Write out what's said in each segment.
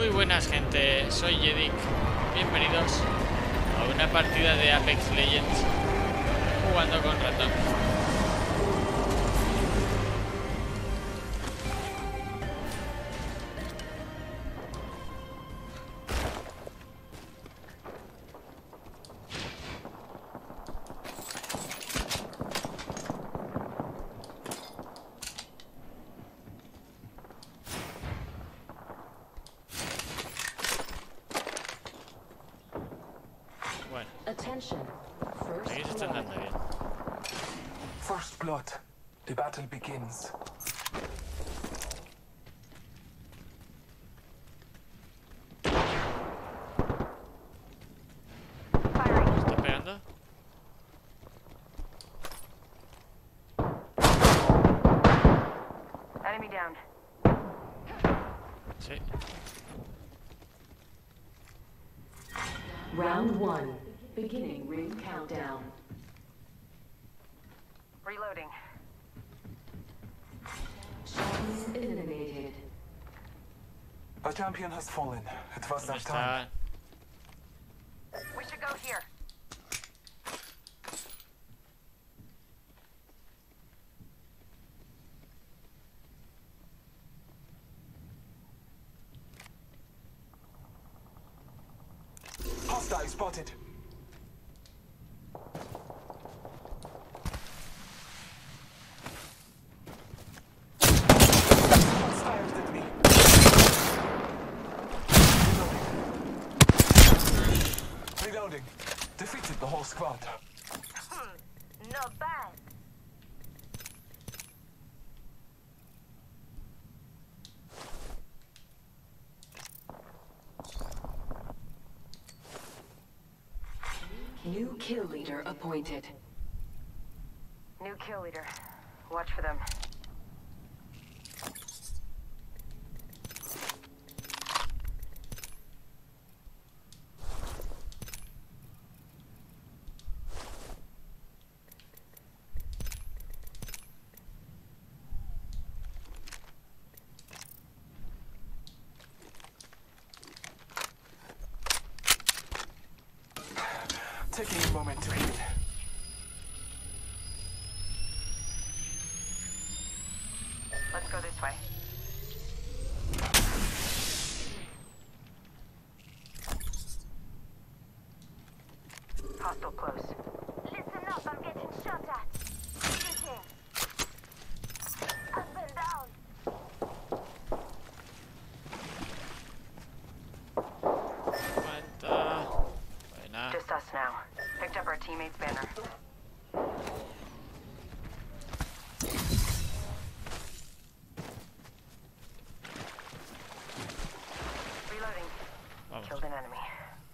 Muy buenas gente, soy Yedic. Bienvenidos a una partida de Apex Legends jugando con ratón. Bueno, aquí se están dando bien. First blood. The battle begins. ¿Me está pegando? Enemy down. Sí. Round 1. Beginning ring countdown. Reloading. Shots eliminated. A champion has fallen. It was ¿Dónde that time. está? We should go here. Hostile spotted. Shots fired at me. Reloading. Defeated the whole squad. Not bad. New kill leader appointed. New kill leader. Watch for them. Taking a moment to heal. Let's go this way. Hostile close. Listen up, I'm getting shot at. Shooting. Up and down. Aguanta. Buena. Just us now. Picked up our teammate's banner. Reloading. Vamos. Killed an enemy.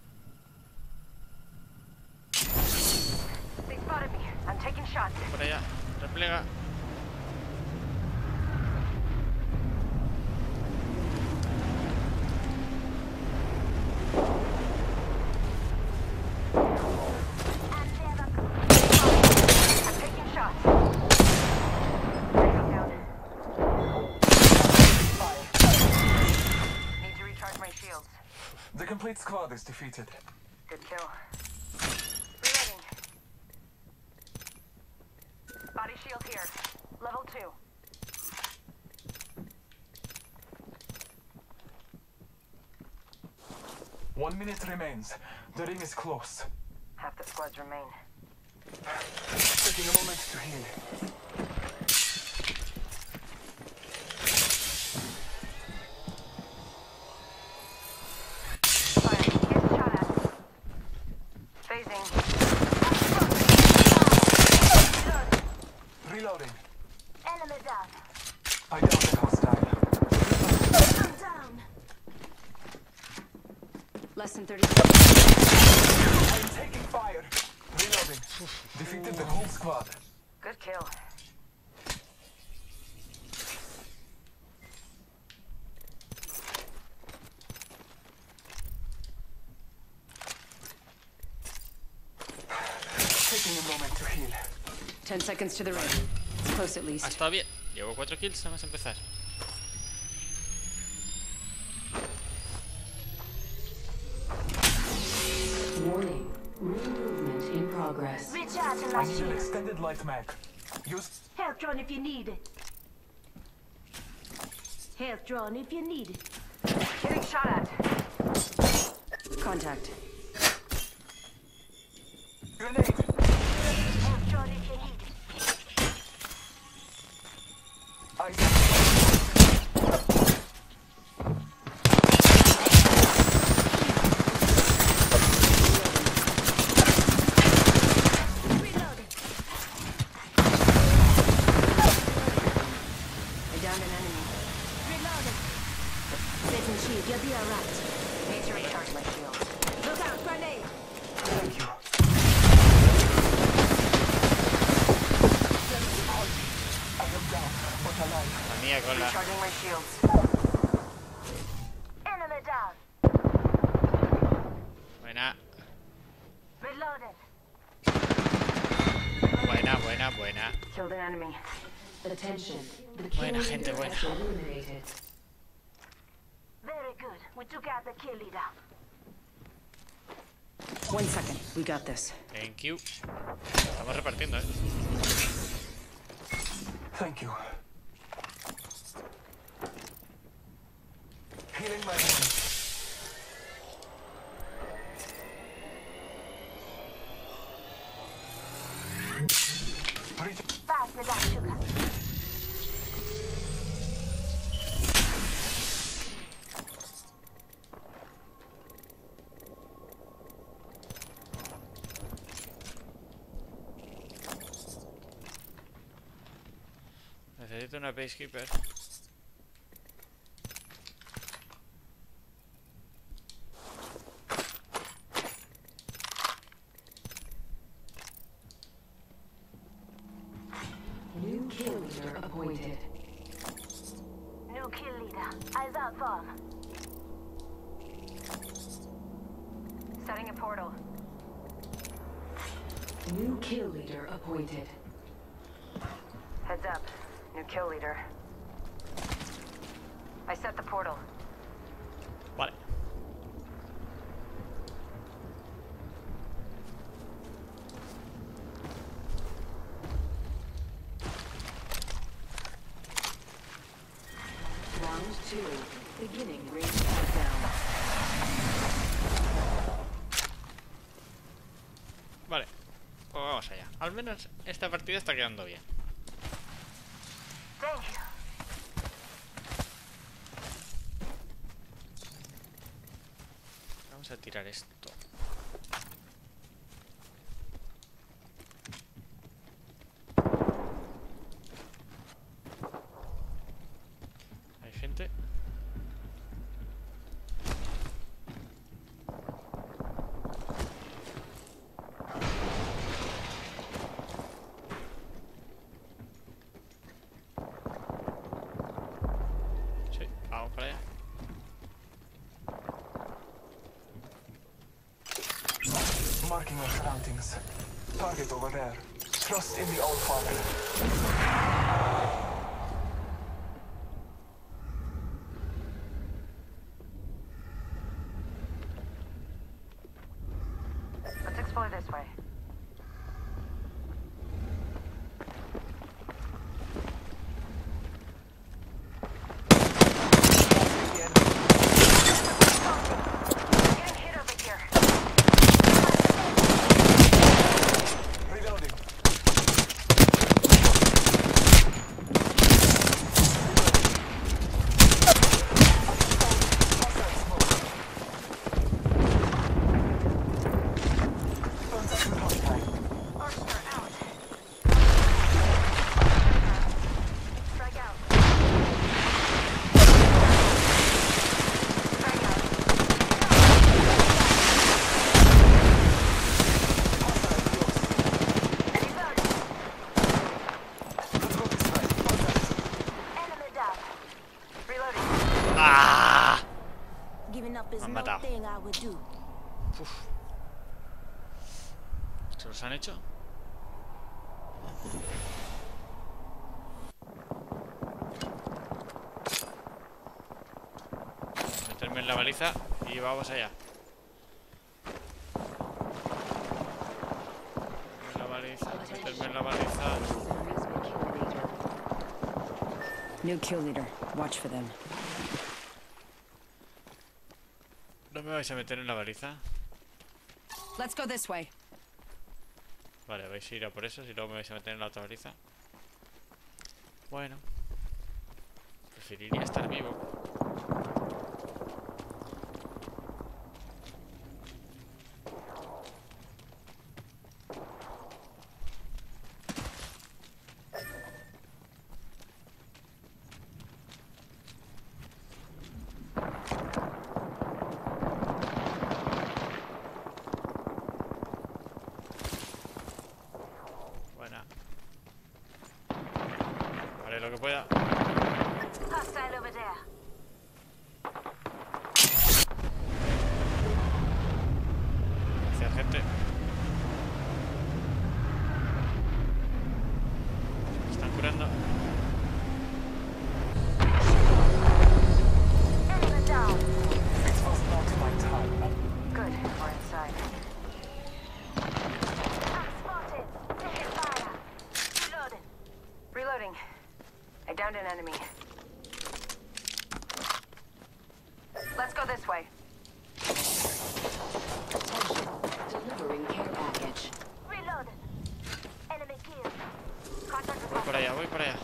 They spotted me. I'm taking shots. Por allá. Replega. I'm taking shots. Taking down. Need to recharge my shields. The complete squad is defeated. Good kill. Reloading. Body shield here. Level 2. One minute remains. The ring is close. Half the squads remain. Taking a moment to heal. Fire. Get shot at. Phasing. Reloading. Enemy down. I downed a hostile. I'm down. Less than 30 I'm taking fire. Reloading. Defeated the whole squad. Good kill. Taking a moment to heal. 10 seconds to the ring. It's close at Ha least. estado bien. Llevo 4 kills, nada más empezar. Recharging I my need an shield. extended light mag. Use. Health drone if you need it. Health drone if you need it. Getting shot at. Contact. Grenade! Health drone if you need it. Reloading. I downed an enemy. Reloading. Setting shield, you'll be alright. Need to recharge my shield. Look out, grenade. Thank you. I am down, but alive. La mía con la... Recharging my shields. Enemy down. Buena, Reloading. buena. Killed an enemy. Attention. The Buena, kill gente, leader buena. has been eliminated. Very good. We took out the kill leader. 1 second. We got this. Thank you. Estamos repartiendo, Thank you. Healing my wounds. Pass me that sugar. Necesito una Peacekeeper. New kill leader appointed. New kill leader. Eyes out bomb. Setting a portal. New kill leader appointed. Heads up. New kill leader. I set the portal. Vale. Round 2. Beginning ring countdown. Vale. Pues vamos allá. Al menos esta partida está quedando bien. Thank you. Vamos a tirar esto. Hay gente. Sí, vamos para allá. Marking our surroundings. Target over there. Trust in the All Father. Let's explore this way. Getting hit over here. Reloading. Contact with hostile. Archer out. Strike out. Let's go this way. Contact. Enemy down. Reloading. ¡Ah! Giving up is Me han no matado. thing I would do. Uf. ¿Se los han hecho? Meterme en la baliza y vamos allá. En la baliza. baliza. Meterme en la baliza. New kill leader. Watch for them. ¿No me vais a meter en la baliza? Let's go this way. Vale, vais a ir a por eso, si luego me vais a meter en la otra baliza. Bueno. Preferiría estar vivo. Buena. Vale, lo que pueda. Hostile over there. Gracias, gente. Me están curando. Enemy down. This was not my time. Good, we're inside. I'm spotted. Taking fire. Reloading. Reloading. I downed an enemy. Let's go this way. Delivering care package. Reloading. Enemy killed. Contact with Voy por allá, voy por allá.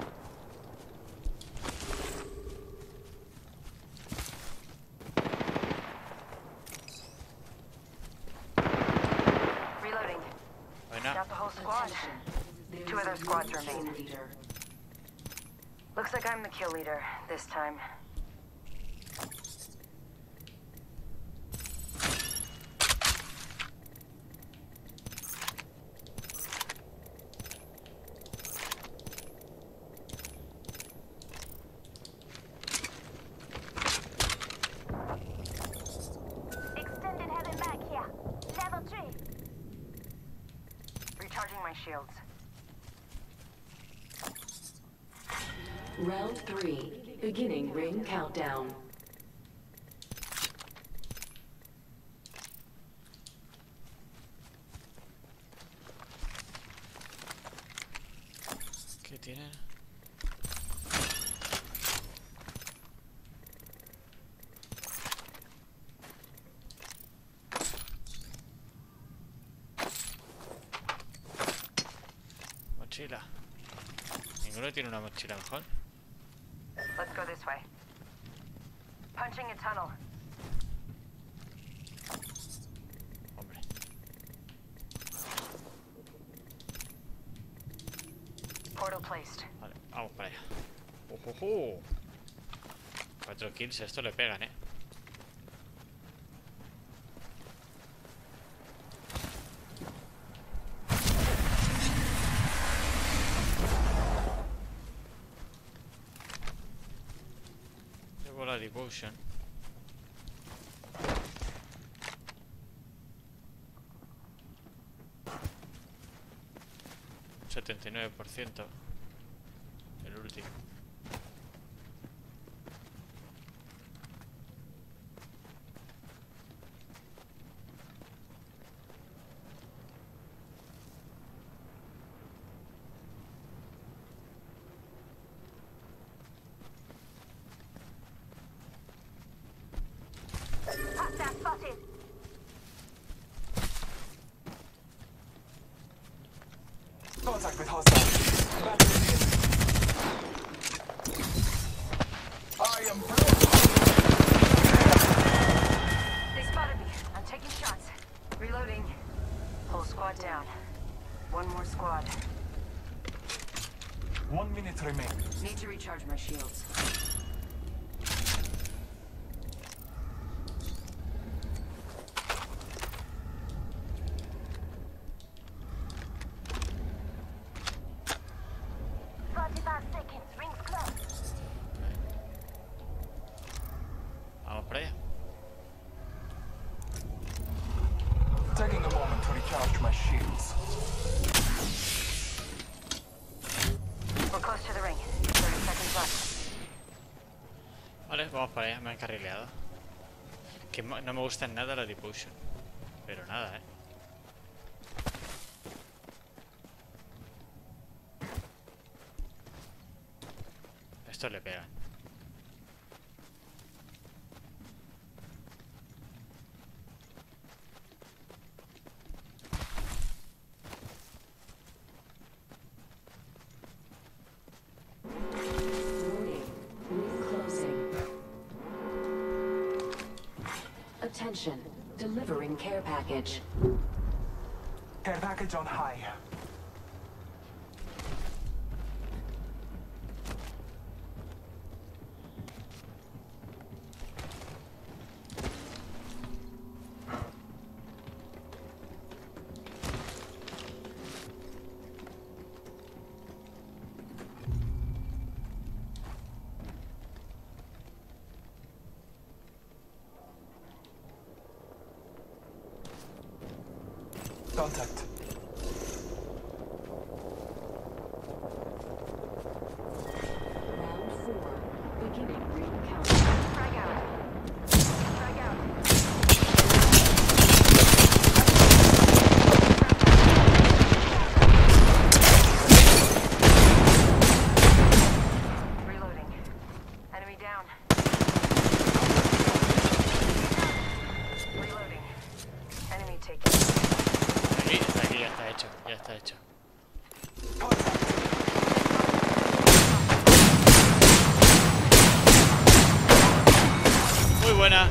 reloading. Buena. Got the whole squad. Two other squads remain. Looks like I'm the kill leader this time. Extended heavy mag here. Level 3. Recharging my shields. Round 3. Beginning ring countdown. ¿Qué tienen? Mochila. ¿Ninguno tiene una mochila mejor? Let's go this way. Punching a tunnel. Hombre. Portal placed. Vale, vamos para allá. 4 kills, esto le pegan, eh. Llevo la devotion. Un 79%. El último. Hostile spotted. Contact with hostile. Battery in. I am broken. They spotted me. I'm taking shots. Reloading. Whole squad down. One more squad. 1 minute remains. Need to recharge my shields. Rings close. Vamos para allá. Taking a moment to recharge my shields. We're close to the ring. 30 seconds left. Vale, vamos para allá, me han carrileado. Que no me gusta en nada la devotion. Pero nada, Estos le pegan. Warning. Ring closing. Attention. Delivering care package. Care package on high. Contact. Round 4. Beginning ring countdown. Frag out. Frag out. Reloading. Enemy down. Reloading. Enemy taken. Aquí, ya está hecho, ya está hecho. Muy buena.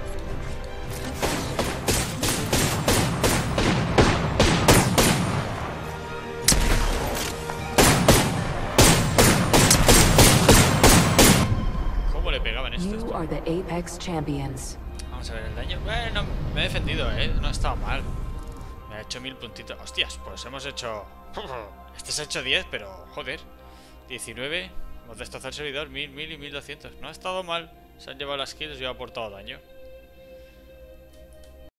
¿Cómo le pegaban estos? You are the Apex champions. Vamos a ver el daño. Bueno, me he defendido, no ha estado mal. Me ha hecho 1000 puntitos. Hostias, pues hemos hecho... Este se ha hecho 10, pero joder. 19. Hemos destrozado el servidor. 1000 y 1200. No ha estado mal. Se han llevado las kills y ha aportado daño.